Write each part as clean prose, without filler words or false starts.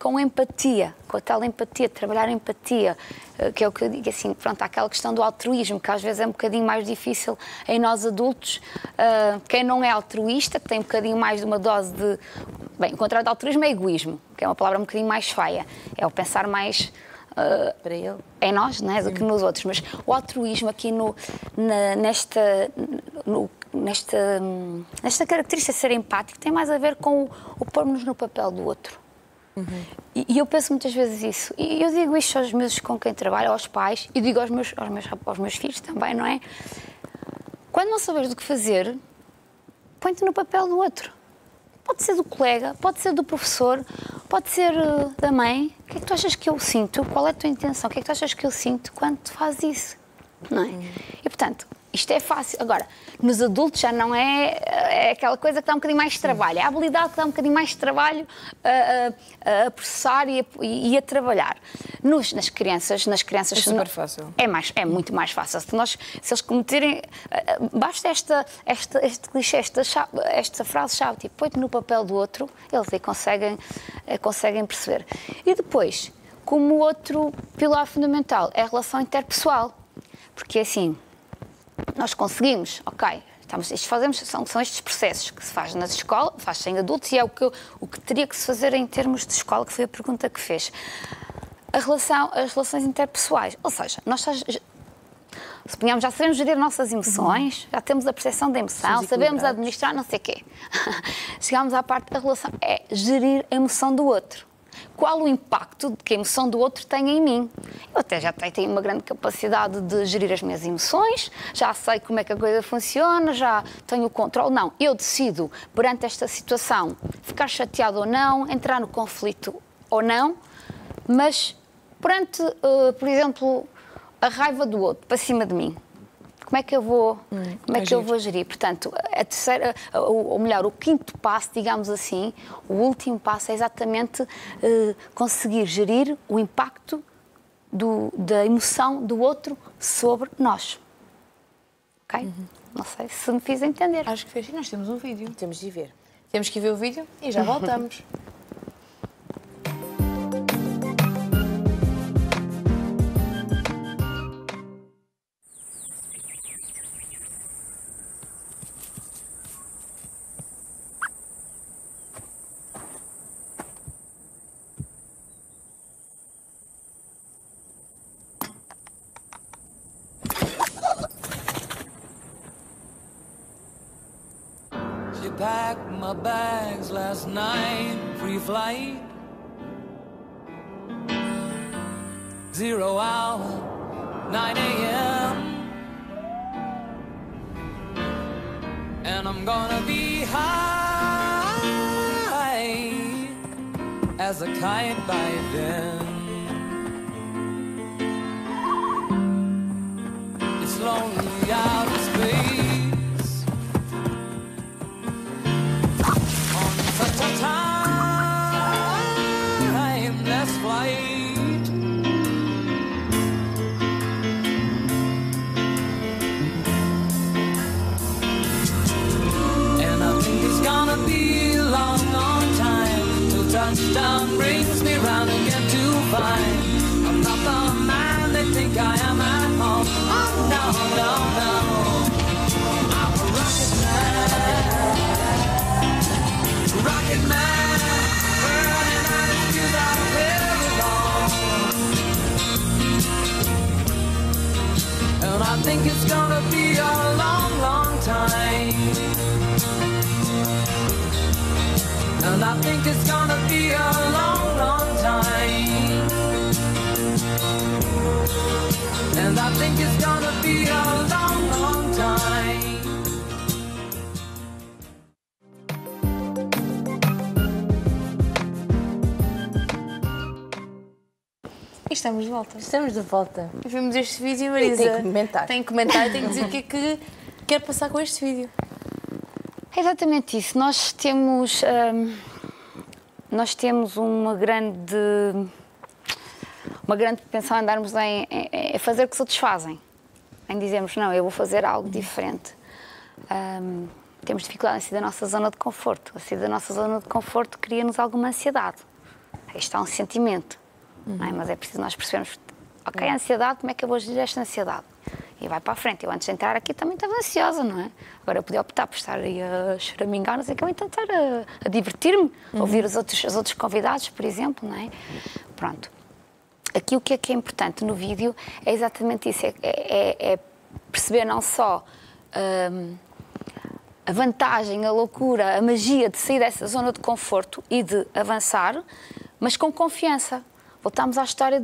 com empatia, com a tal empatia, trabalhar a empatia, que é o que eu digo assim, pronto, há aquela questão do altruísmo, que às vezes é um bocadinho mais difícil em nós adultos. Quem não é altruísta, que tem um bocadinho mais de uma dose de... Bem, o contrário de altruísmo é egoísmo, que é uma palavra um bocadinho mais feia, é o pensar mais... para ele. Em nós, não é? Do que nos outros, mas o altruísmo aqui nesta característica de ser empático tem mais a ver com o pôr-nos no papel do outro. E eu penso muitas vezes isso, e eu digo isto aos meus com quem trabalho, aos pais, e digo aos meus filhos também, não é? Quando não sabes do que fazer, põe-te no papel do outro. Pode ser do colega, pode ser do professor, pode ser da mãe. O que é que tu achas que eu sinto? Qual é a tua intenção? O que é que tu achas que eu sinto quando tu fazes isso? Não é? E, portanto, isto é fácil. Agora, nos adultos já não é aquela coisa que dá um bocadinho mais de trabalho. É a habilidade que dá um bocadinho mais de trabalho a processar e a trabalhar. Nas crianças... É super fácil. É muito mais fácil. Se eles cometerem... Basta este clichê, esta frase-chave, tipo, põe-te no papel do outro, eles aí conseguem perceber. E depois, como outro pilar fundamental, é a relação interpessoal. Porque, assim, nós conseguimos, ok, são estes processos que se faz nas escolas, faz-se em adultos, e é o que teria que se fazer em termos de escola, que foi a pergunta que fez. As relações interpessoais, ou seja, nós suponhamos, já sabemos gerir nossas emoções, já temos a percepção da emoção, sabemos administrar não sei o quê. Chegámos à parte da relação, é gerir a emoção do outro. Qual o impacto que a emoção do outro tem em mim? Eu até já tenho uma grande capacidade de gerir as minhas emoções, já sei como é que a coisa funciona, já tenho o controle. Não, eu decido, perante esta situação, ficar chateado ou não, entrar no conflito ou não, mas perante, por exemplo, a raiva do outro para cima de mim, como é que eu vou, gerir? Portanto, o quinto passo, digamos assim, o último passo é exatamente conseguir gerir o impacto da emoção do outro sobre nós. Ok? Não sei se me fiz entender. Acho que fez. Nós temos um vídeo. Temos de ir ver. Temos que ir ver o vídeo e já voltamos. Packed my bags last night, free flight, 0 hour, 9 a.m. And I'm gonna be high as a kite by then. It's lonely out of space. Timeless flight. And I think it's gonna be a long, long time till touchdown brings me round again to find I'm not the man they think I am at home. Oh no, no, no, I'm a rocket man. Rocket man, burning out his fuse out where it belongs. And I think it's gonna be a long, long time. And I think it's gonna be a long, long time. And I think it's gonna be a long, long time. Estamos de volta. Estamos de volta. Vimos este vídeo, Marisa. Tem que comentar. Tem que comentar e tem que dizer o que é que quer passar com este vídeo. É exatamente isso. Nós temos uma grande propensão a andarmos em fazer o que os outros fazem. Em dizermos, não, eu vou fazer algo diferente. Temos dificuldade em sair da nossa zona de conforto. A sair da nossa zona de conforto cria-nos alguma ansiedade. isto é um sentimento, não é? Mas é preciso nós percebermos, ok, a ansiedade, como é que eu vou gerir esta ansiedade? E vai para a frente. Eu antes de entrar aqui também estava ansiosa, não é? Agora eu podia optar por estar aí a choramingar, não sei o que, ou então estar a divertir-me, ouvir os outros convidados, por exemplo, não é? Pronto. Aqui o que é importante no vídeo é exatamente isso, é perceber não só a vantagem, a loucura, a magia de sair dessa zona de conforto e de avançar, mas com confiança. Voltamos à história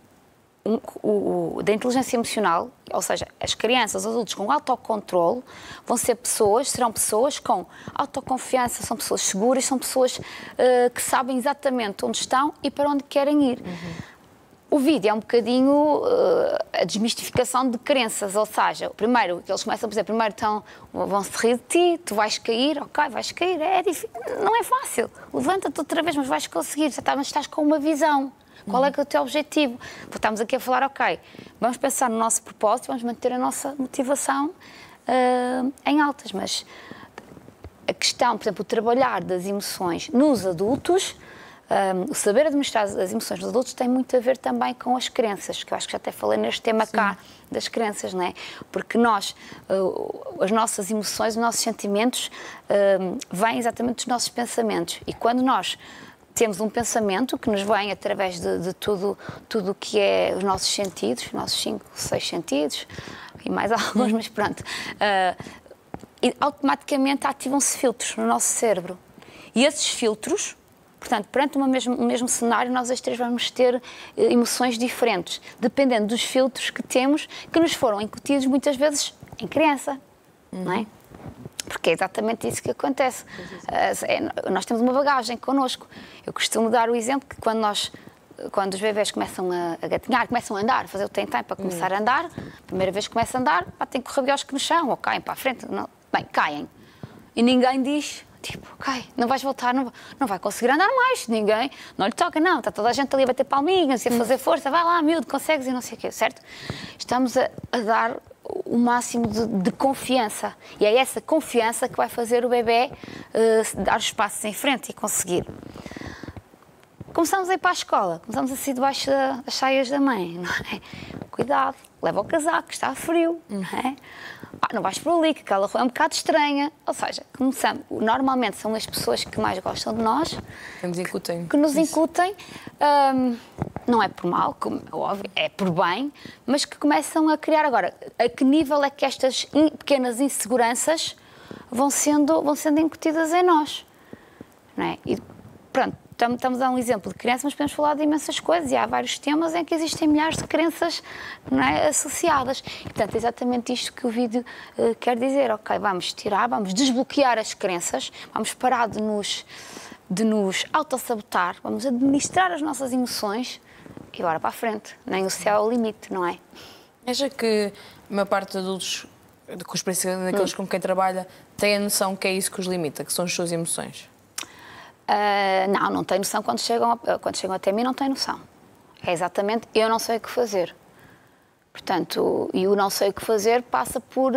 da inteligência emocional, ou seja, as crianças, os adultos com autocontrole serão pessoas com autoconfiança, são pessoas seguras, são pessoas que sabem exatamente onde estão e para onde querem ir. O vídeo é um bocadinho a desmistificação de crenças, ou seja, primeiro, eles começam a dizer, primeiro vão-se rir de ti, tu vais cair, ok, vais cair, é difícil, não é fácil, levanta-te outra vez, mas vais conseguir, mas estás com uma visão. Qual é que é o teu objetivo? Estamos aqui a falar, ok, vamos pensar no nosso propósito, vamos manter a nossa motivação em altas, mas a questão, por exemplo, o trabalhar das emoções nos adultos, o saber administrar as emoções dos adultos tem muito a ver também com as crenças, que eu acho que já até falei neste tema cá, das crenças, não é? Porque nós, as nossas emoções, os nossos sentimentos vêm exatamente dos nossos pensamentos, e quando nós temos um pensamento que nos vem através de tudo o que é os nossos sentidos, os nossos 5, 6 sentidos, e mais alguns, mas pronto, e automaticamente ativam-se filtros no nosso cérebro. E esses filtros, portanto, perante o mesmo cenário, nós as três vamos ter emoções diferentes, dependendo dos filtros que temos, que nos foram incutidos muitas vezes em criança, não é? Porque é exatamente isso que acontece. Nós temos uma bagagem connosco. Eu costumo dar o exemplo que quando os bebés começam a gatinhar, começam a andar, fazer o tem-tem para começar a andar, a primeira vez que começa a andar, tem que correr biosco no chão, ou caem para a frente. Não, bem, caem. E ninguém diz, tipo, ok, não vais voltar, não vai conseguir andar mais, ninguém, não lhe toca, não, está toda a gente ali a bater palminhas e a fazer força, vai lá, miúdo, consegues e não sei o quê, certo? Estamos a dar o máximo de confiança. E é essa confiança que vai fazer o bebê dar os passos em frente e conseguir. Começamos a ir para a escola, começamos a sair debaixo das saias da mãe, não é? Cuidado, leva o casaco, está frio, não é? Não vais por ali, que aquela rua é um bocado estranha. Ou seja, normalmente são as pessoas que mais gostam de nós, que nos incutem, não é por mal, como é óbvio, é por bem, mas que começam a criar. Agora, a que nível é que estas pequenas inseguranças vão sendo incutidas em nós? Não é? E pronto, estamos a dar um exemplo de criança, mas podemos falar de imensas coisas e há vários temas em que existem milhares de crenças, não é, associadas. E, portanto, é exatamente isto que o vídeo quer dizer. Ok, vamos tirar, vamos desbloquear as crenças, vamos parar de nos autossabotar, vamos administrar as nossas emoções e agora para a frente. Nem o céu é o limite, não é? Acha que a maior parte dos adultos, com experiência daqueles com quem trabalha, tem a noção que é isso que os limita, que são as suas emoções? Não tem noção quando chegam até mim, não tem noção. É exatamente, eu não sei o que fazer. Portanto, e o não sei o que fazer passa por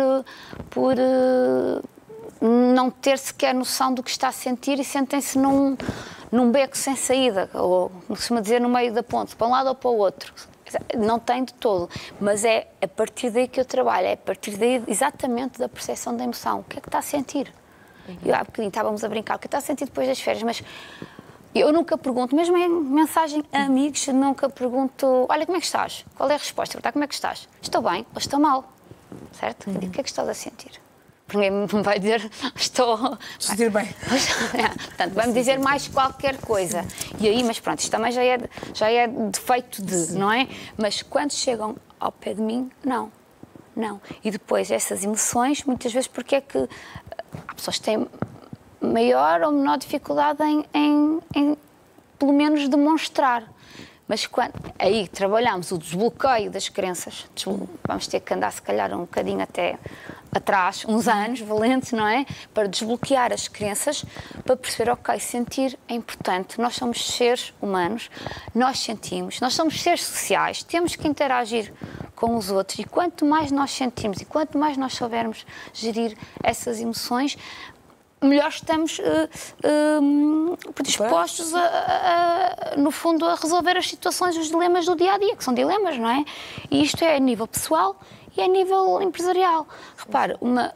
não ter sequer noção do que está a sentir e sentem-se num beco sem saída, ou, como se costuma dizer, no meio da ponte, para um lado ou para o outro. Não tem de todo, mas é a partir daí que eu trabalho, é a partir daí exatamente da percepção da emoção. O que é que está a sentir? E há bocadinho estávamos a brincar, o que está a sentir depois das férias, mas eu nunca pergunto, mesmo em mensagem a amigos, nunca pergunto, olha, como é que estás? Qual é a resposta? Como é que estás? Estou bem ou estou mal? Certo? O que é que estás a sentir? Porque ninguém me vai dizer, estou... Sentir bem. Portanto, vai-me dizer mais qualquer coisa. E aí, mas pronto, isto também já é defeito de, não é? Mas quando chegam ao pé de mim, não. E depois, essas emoções, muitas vezes, porque é que há pessoas que têm maior ou menor dificuldade em pelo menos, demonstrar. Mas aí trabalhamos o desbloqueio das crenças, vamos ter que andar, se calhar, um bocadinho até atrás, uns anos valentes, não é? Para desbloquear as crenças, para perceber, ok, sentir é importante. Nós somos seres humanos, nós sentimos, nós somos seres sociais, temos que interagir com os outros, e quanto mais nós sentimos e quanto mais nós soubermos gerir essas emoções, melhor estamos predispostos, no fundo, a resolver as situações, os dilemas do dia-a-dia, que são dilemas, não é? E isto é a nível pessoal e a nível empresarial. Repare,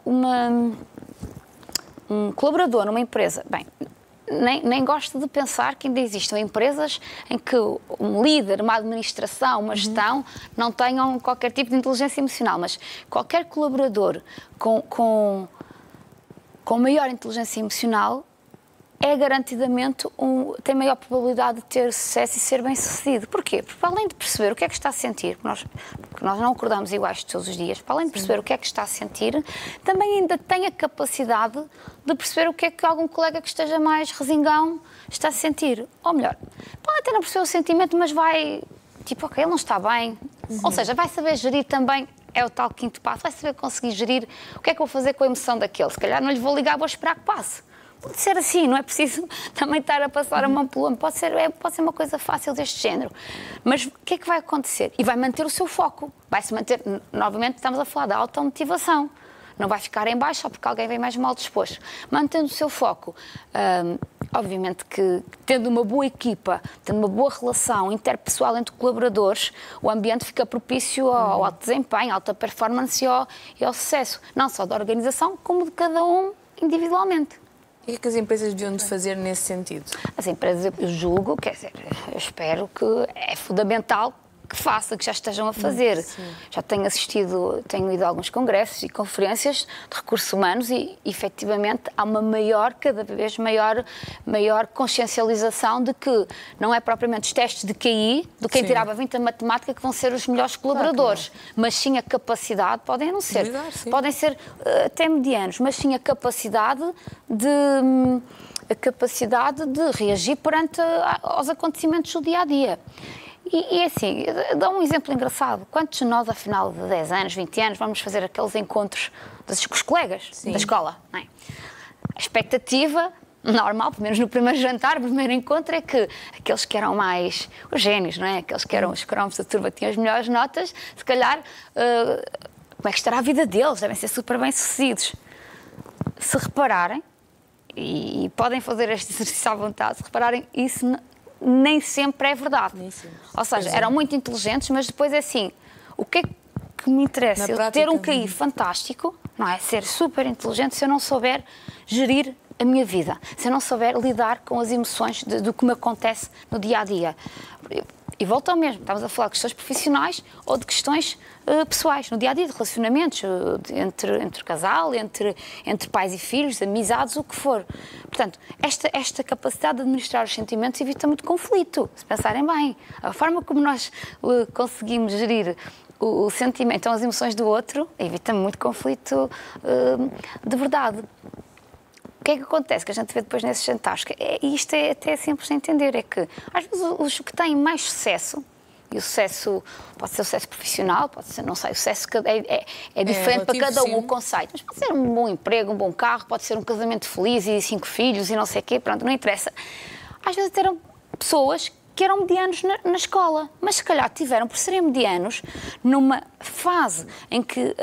um colaborador numa empresa, bem, nem gosto de pensar que ainda existam empresas em que um líder, uma administração, uma gestão não tenham qualquer tipo de inteligência emocional, mas qualquer colaborador com maior inteligência emocional é garantidamente tem maior probabilidade de ter sucesso e ser bem-sucedido. Porquê? Porque para além de perceber o que é que está a sentir, porque nós não acordamos iguais todos os dias, para além de perceber o que é que está a sentir, também ainda tem a capacidade de perceber o que é que algum colega que esteja mais resingão está a sentir. Ou melhor, pode até não perceber o sentimento, mas vai, tipo, ok, ele não está bem. Ou seja, vai saber gerir também, é o tal quinto passo, vai saber conseguir gerir o que é que eu vou fazer com a emoção daquele. Se calhar não lhe vou ligar, vou esperar que passe. Pode ser assim, não é preciso também estar a passar a mão pelo ombro. Pode ser uma coisa fácil deste género. Mas o que é que vai acontecer? E vai manter o seu foco. Vai-se manter, novamente estamos a falar da automotivação. Não vai ficar em baixo só porque alguém vem mais mal disposto. Mantendo o seu foco. Obviamente que, tendo uma boa equipa, tendo uma boa relação interpessoal entre colaboradores, o ambiente fica propício ao alto desempenho, à alta performance e ao sucesso. Não só da organização, como de cada um individualmente. E o que é que as empresas deviam de fazer nesse sentido? As empresas, eu julgo, quer dizer, eu espero que é fundamental que façam, que já estejam a fazer. Já tenho ido a alguns congressos e conferências de recursos humanos e, efetivamente, há uma cada vez maior consciencialização de que não é propriamente os testes de QI, de quem tirava 20 a matemática, que vão ser os melhores colaboradores, mas sim a capacidade, podem não ser, podem ser até medianos, mas sim a capacidade de reagir perante aos acontecimentos do dia-a-dia. E assim, dá um exemplo engraçado. Quantos de nós, afinal de 10 anos, 20 anos, vamos fazer aqueles encontros com os colegas da escola? Não é? A expectativa normal, pelo menos no primeiro jantar, no primeiro encontro, é que aqueles que eram mais os génios, não é? Aqueles que eram os cromos da turma, tinham as melhores notas, se calhar, como é que estará a vida deles? Devem ser super bem-sucedidos. Se repararem, e podem fazer este exercício à vontade, se repararem, isso nem sempre é verdade. Ou seja, eram muito inteligentes, mas depois é assim, o que é que me interessa? Eu ter um QI fantástico, não é? Ser super inteligente se eu não souber gerir a minha vida, se eu não souber lidar com as emoções do que me acontece no dia-a-dia. E volto ao mesmo, estamos a falar de questões profissionais ou de questões pessoais, no dia-a-dia, de relacionamentos entre casal, entre pais e filhos, amizades, o que for. Portanto, esta capacidade de administrar os sentimentos evita muito conflito, se pensarem bem. A forma como nós conseguimos gerir o sentimento, então as emoções do outro, evita muito conflito de verdade. O que é que acontece, que a gente vê depois nesses jantares? E isto é até simples de entender, é que às vezes os que têm mais sucesso, e o sucesso pode ser sucesso profissional, pode ser, não sei, o sucesso é diferente para cada um, o conceito, mas pode ser um bom emprego, um bom carro, pode ser um casamento feliz e 5 filhos e não sei o quê, pronto, não interessa. Às vezes eram pessoas que eram medianos na escola, mas se calhar tiveram, por serem medianos, numa fase em que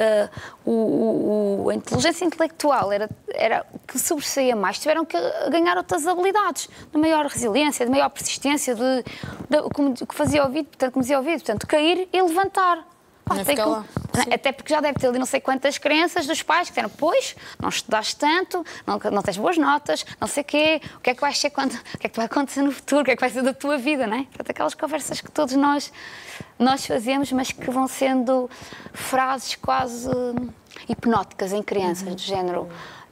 a inteligência intelectual era o que sobressaía mais, tiveram que ganhar outras habilidades, de maior resiliência, de maior persistência, como fazia ouvido, portanto, como dizia ouvido, portanto, cair e levantar. Até porque já deve ter ali não sei quantas crenças dos pais que disseram, pois, não estudaste tanto, não tens boas notas, não sei o quê, o que é que vai ser o que é que vai acontecer no futuro, o que é que vai ser da tua vida, não é? Portanto, aquelas conversas que todos nós fazemos, mas que vão sendo frases quase hipnóticas em crianças, do género,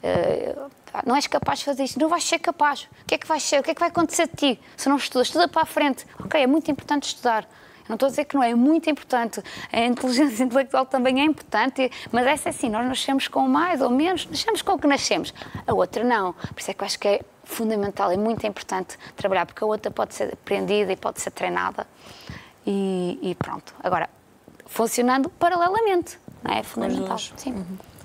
não és capaz de fazer isto, não vais ser capaz, o que é que vais ser, o que é que vai acontecer de ti se não estudas? Estuda para a frente. Ok, é muito importante estudar. Não estou a dizer que não é muito importante, a inteligência intelectual também é importante, mas essa é assim, nós nascemos com mais ou menos, nascemos com o que nascemos, a outra não, por isso é que eu acho que é fundamental, é muito importante trabalhar, porque a outra pode ser aprendida e pode ser treinada e pronto. Agora, funcionando paralelamente, não é? É fundamental. Sim.